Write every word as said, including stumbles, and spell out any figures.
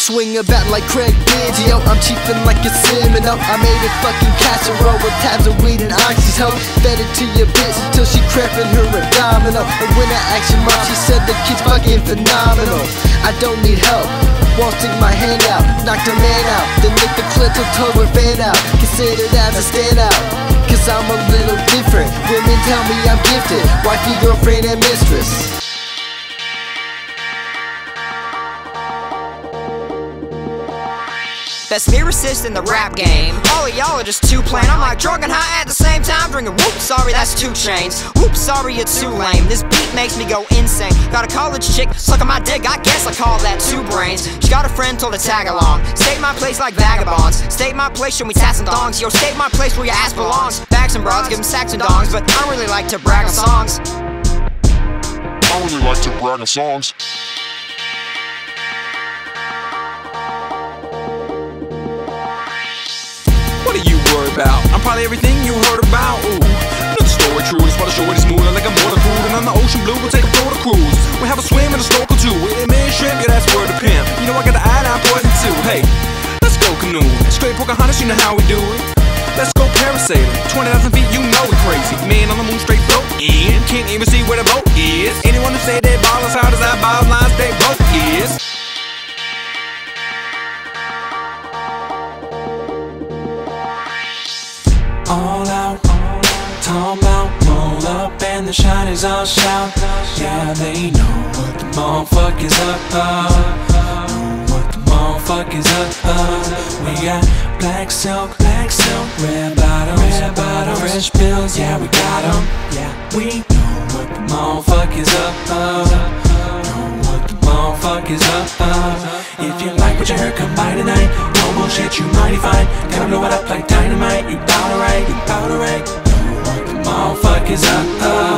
swing a bat like Craig Biggio. I'm chiefin' like a Semino. I made a fucking casserole with tabs of weed and oxys, ho. Fed it to your bitch till she crampin' her abdominal. And when I asked your mom, she said the kid's fucking phenomenal. I don't need help, won't stick my hand out. Knocked a man out, then lick the clit till toe and fan out. Considered as a standout, cause I'm a little different. Women tell me I'm gifted, wifey, girlfriend, and mistress. Best lyricist in the rap game. All of y'all are just too plain. I'm like drunk and high at the same time, drinking. Whoop, sorry, that's two chains. Whoop, sorry, you're too lame. This beat makes me go insane. Got a college chick sucking my dick, I guess I call that two brains. She got a friend told her tag along. State my place like vagabonds. State my place, show me tats and thongs. Yo, state my place where your ass belongs. Bags and broads, give them sacks and dongs. But I don't really like to brag on songs. I don't really like to brag on songs. What are you worried about? I'm probably everything you heard about. Ooh, know the story true. Just wanna show it is moving like a motor cruise. And on the ocean blue, we'll take a Florida cruise. We have a swim and a snorkel too. With a man shrimp, yeah, that's word of pimp. You know I got the eye down poison too. Hey, let's go canoe. Straight Pocahontas, you know how we do it. Let's go parasailing. twenty thousand feet, you know we're crazy. Man on the moon, straight float in. Can't even see where the boat is. Anyone who say they ball as hard as I ball lines, they boat is. All out, talk about, roll up and the shiners all shout. Yeah, they know what the motherfuckers up, uh, know what the motherfuckers up, uh. We got black silk, black silk, red bottoms, red bottoms, fresh bills, yeah we got 'em. Yeah, we know what the motherfuckers up, uh, know what the motherfuckers up, uh. If you like what you heard, come by tonight. No bullshit, you mighty fine. Gotta blow it up like dynamite. You bout to right, you bout to right. Know what the motherfuckers up, uh.